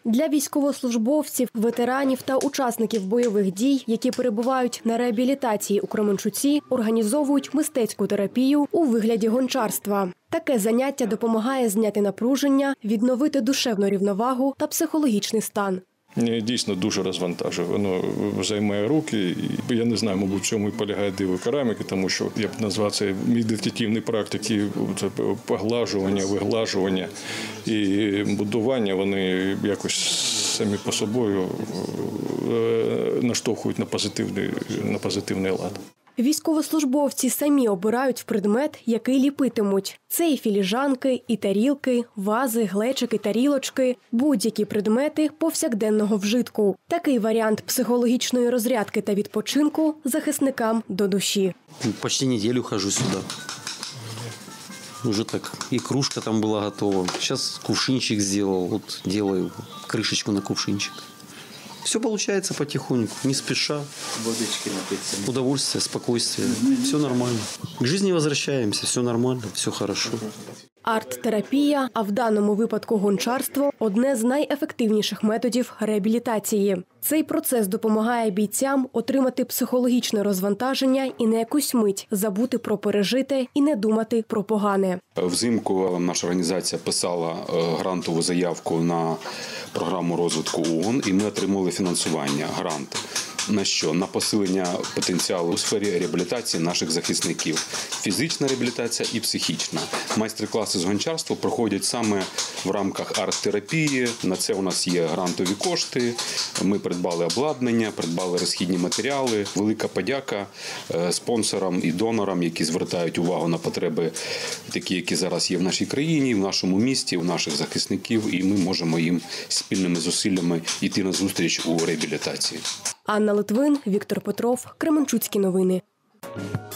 Для військовослужбовців, ветеранів та учасників бойових дій, які перебувають на реабілітації у Кременчуці, організовують мистецьку терапію у вигляді гончарства. Таке заняття допомагає зняти напруження, відновити душевну рівновагу та психологічний стан. Дійсно дуже розвантажує, воно займає руки. Я не знаю, мабуть, в чому і полягає диво кераміки, тому що я б назвав це медитативні практики, поглажування, виглажування і будування, вони якось самі по собою наштовхують на позитивний лад. Військовослужбовці самі обирають предмет, який ліпитимуть. Це і філіжанки, і тарілки, вази, глечики, тарілочки – будь-які предмети повсякденного вжитку. Такий варіант психологічної розрядки та відпочинку захисникам до душі. Почти неділю хожу сюди. Уже так, и кружка там была готова. Сейчас кувшинчик сделал, вот делаю крышечку на кувшинчик. Все получается потихоньку, не спеша. Водички напиться. Удовольствие, спокойствие. Все нормально. К жизни возвращаемся, все нормально, все хорошо. Арт-терапія, а в даному випадку гончарство – одне з найефективніших методів реабілітації. Цей процес допомагає бійцям отримати психологічне розвантаження і на якусь мить забути про пережите і не думати про погане. Взимку наша організація писала грантову заявку на програму розвитку ООН, і ми отримали фінансування, грант. На що? На посилення потенціалу у сфері реабілітації наших захисників. Фізична реабілітація і психічна. Майстер-класи з гончарства проходять саме в рамках арт-терапії. На це у нас є грантові кошти. Ми придбали обладнання, придбали розхідні матеріали. Велика подяка спонсорам і донорам, які звертають увагу на потреби такі, які зараз є в нашій країні, в нашому місті, у наших захисників. І ми можемо їм спільними зусиллями йти на зустріч у реабілітації. Анна Литвин, Віктор Петров, Кременчуцькі новини.